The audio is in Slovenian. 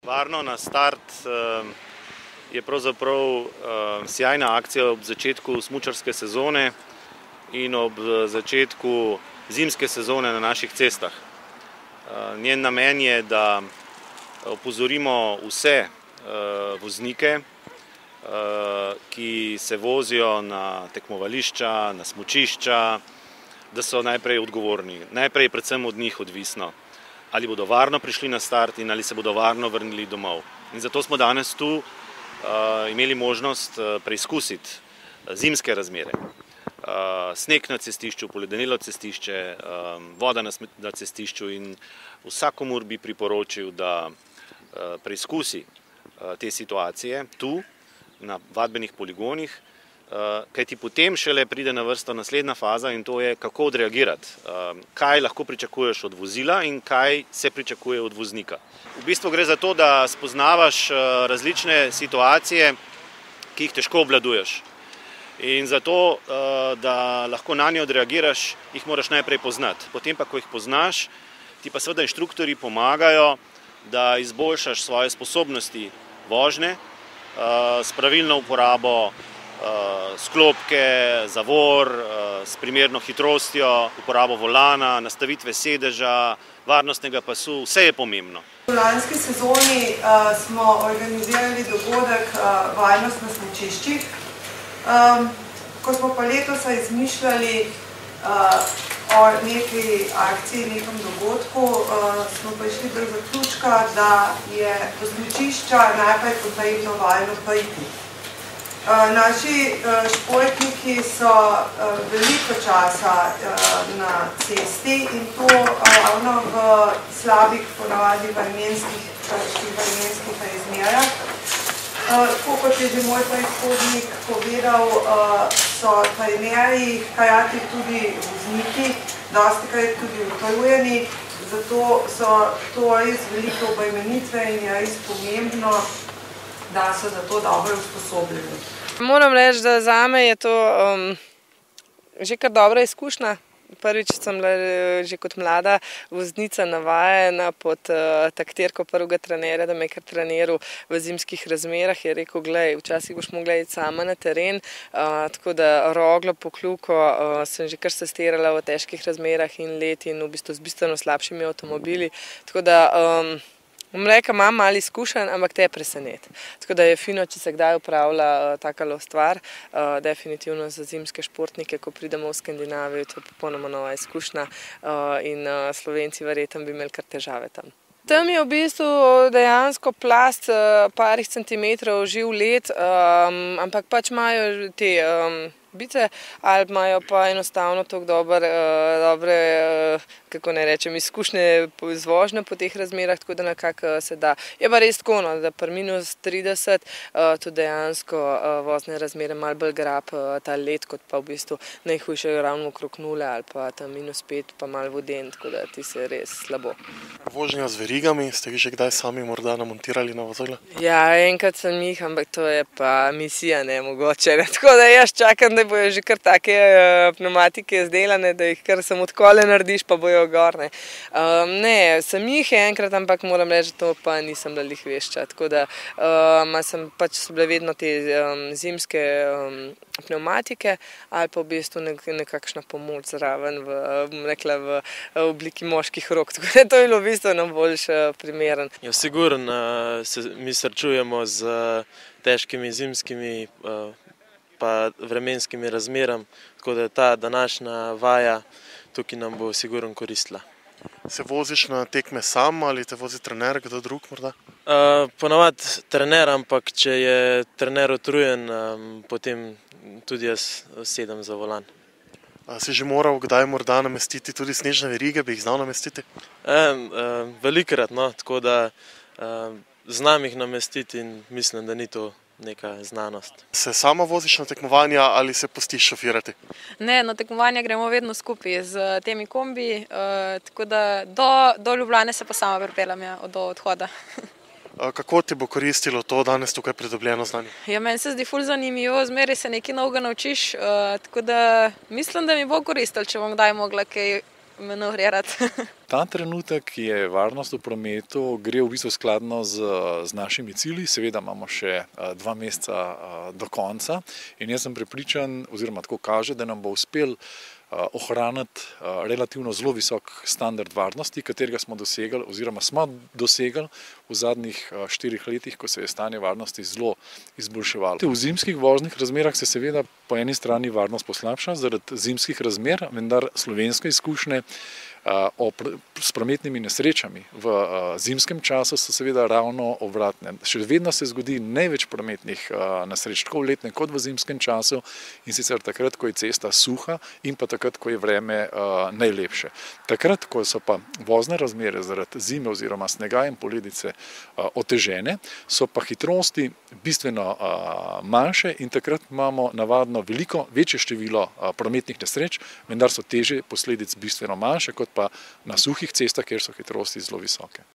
Varno na start je pravzaprav sjajna akcija ob začetku smučarske sezone in ob začetku zimske sezone na naših cestah. Njen namen je, da opozorimo vse voznike, ki se vozijo na tekmovališča, na smučišča, da so najprej odgovorni. Najprej predvsem od njih odvisno, ali bodo varno prišli na start in ali se bodo varno vrnili domov. In zato smo danes tu imeli možnost preizkusiti zimske razmere. Sneg na cestišču, poledenelo cestišče, voda na cestišču in vsakomur bi priporočil, da preizkusi te situacije tu, na vadbenih poligonih, kajti potem šele pride na vrsto naslednja faza in to je, kako odreagirati, kaj lahko pričakuješ od vozila in kaj se pričakuje od voznika. V bistvu gre za to, da spoznavaš različne situacije, ki jih težko obvladuješ. In zato, da lahko na nje odreagiraš, jih moraš najprej poznati. Potem pa, ko jih poznaš, ti pa seveda inštruktorji pomagajo, da izboljšaš svoje sposobnosti vožnje s pravilno uporabo sklopke, zavor, s primerno hitrostjo, uporabo volana, nastavitve sedeža, varnostnega pasu, vse je pomembno. V lanski sezoni smo organizirali dogodek Varnost na smučiščih. Ko smo pa letos izmišljali o neki akciji, nekem dogodku, smo prišli do zaključka, da je do smučišča najprej potrebno varno priti. Naši športniki so veliko časa na cesti in to ravno v slabih ponavadi vremenskih razmerah. Tako kot je že moj predhodnik povedal, so trenerji, hkrati tudi vozniki, dostikrat tudi utrujeni, zato so to res velike obremenitve in je res pomembno, da so za to dobro usposobljeni. Moram reči, da zame je to že kar dobra izkušnja. Prvič sem bila že kot mlada voznica navajena pod taktirko prvega trenerja, da me je kar treniral v zimskih razmerah. Je rekel, glej, včasih boš mogla iti sama na teren, tako da roglo po kljuko sem že kar sestirala v težkih razmerah in let in v bistvu z bistveno slabšimi avtomobili. Tako da imam malo izkušenj, ampak te preseneti. Tako da je fino, če se kdaj upravlja takalo stvar. Definitivno za zimske športnike, ko pridemo v Skandinavijo, to je popolnoma nova izkušnja in Slovenci verjetno bi imeli kar težave tam. Tam je v bistvu dejansko plast parih centimetrov živ led, ampak pač imajo te bice ali imajo pa enostavno tako dobre, kako ne rečem, izkušnje z vožnjo po teh razmerah, tako da nekako se da. Je pa res tako, da pri minus 30 tudi dejansko vozne razmere malo bolj grab ta led, kot pa v bistvu najhujše ravno okrog nule ali pa tam minus 5 pa malo voden, tako da ti se res slabo. Vožnja z verigami, ste vi že kdaj sami morda namontirali na vozila? Ja, enkrat sem jih, ampak to je pa misija nemogoče. Tako da jaz čakam, da bojo že kar take pneumatike izdelane, da jih kar samo odkole narediš, pa bojo gor. Ne, sem jih enkrat, ampak moram reči, da to pa nisem bila lih vešča. Tako da sem pač bile vedno te zimske pneumatike ali pa v bistvu nekakšna pomoč zraven v obliki moških rok. Tako da to je bilo v bistvu najboljš primeren. Ja, sigurno se mi srečujemo z težkimi zimskimi pa vremenskimi razmerami, tako da ta današnja vaja tukaj nam bo sigurno koristila. Se voziš na tekme sam ali te vozi trener, kdo drug morda? Ponavadi trener, ampak če je trener utrujen, potem tudi jaz sedem za volan. Si že moral kdaj morda namestiti tudi snežne verige, bi jih znal namestiti? Velikokrat, no, tako da znam jih namestiti in mislim, da ni to neka znanost. Se sama voziš na tekmovanja ali se pustiš šofirati? Ne, na tekmovanja gremo vedno skupaj z temi kombi, tako da do Ljubljane se pa sama pripeljem do odhoda. Kako ti bo koristilo to danes tukaj pridobljeno znanje? Ja, meni se zdi ful zanimivo, zmeraj se nekaj novega naučiš, tako da mislim, da mi bo koristilo, če bom kdaj mogla kaj manevrirati. Ta trenutek je varnost v prometu gre v bistvu skladno z našimi cilji, seveda imamo še 2 meseca do konca in jaz sem prepričan, oziroma tako kaže, da nam bo uspel ohraniti relativno zelo visok standard varnosti, katerega smo dosegli oziroma smo dosegli v zadnjih 4 letih, ko se je stanje varnosti zelo izboljševalo. V zimskih voznih razmerah se seveda po eni strani varnost poslabša zaradi zimskih razmer, vendar slovenske izkušnje s prometnimi nesrečami v zimskem času so seveda ravno obratne. Še vedno se zgodi največ prometnih nesreč, tako v letnem kot v zimskem času, in sicer takrat, ko je cesta suha in pa takrat, ko je vreme najlepše. Takrat, ko so pa vozne razmere zaradi zime oziroma snega in poledice otežene, so pa hitrosti bistveno manjše in takrat imamo navadno veliko večje število prometnih nesreč, vendar so težje posledic bistveno manjše kot pa na suhih cestah, kjer so hitrosti zelo visoke.